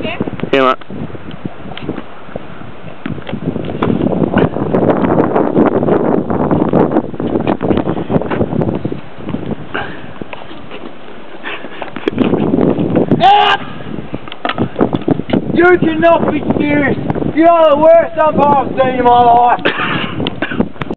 Yeah, mate. You cannot be serious. You are the worst umpire I've seen in my life.